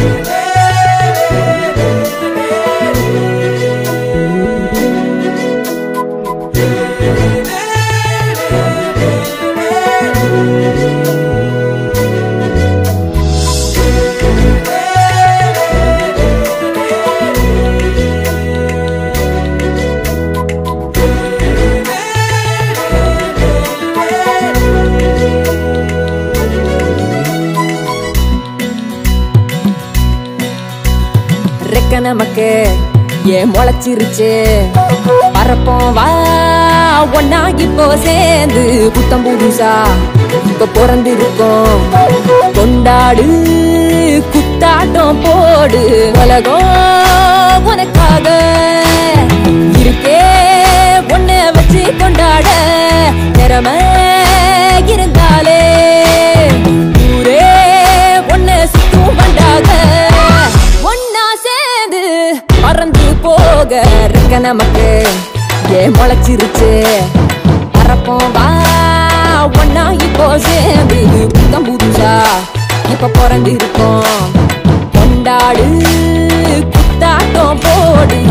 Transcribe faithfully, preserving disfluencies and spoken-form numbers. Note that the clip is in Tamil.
நமக்கு ஏன் முளைச்சிருச்சு பரப்போம் வா ஒன்னா இப்போ சேர்ந்து புத்தம் புதுசா இப்ப பிறந்திருக்கோம் கொண்டாடு குத்தாட்டம் போடு உலகம் உனக்காக இருக்கே ஒன்ன வச்சு கொண்டாட திறமை இருந்தாலே ஊரே ஒன்ன சுத்தும் பண்டாக பறந்து போக இருக்க நமக்கு ஏன் முளைச்சிருச்சு பரப்போம் வா ஒன்னா இப்போ சேர்ந்து புத்தம் புதுசா இப்ப பிறந்து இருக்கோம் கொண்டாடு குத்தாட்டம் போடு